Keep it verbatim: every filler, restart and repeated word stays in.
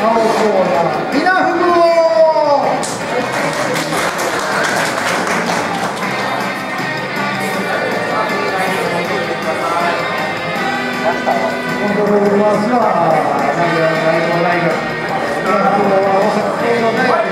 青コーナー稲福をコントロールはスワー、名古屋大学大学、稲福は大阪芸能大学。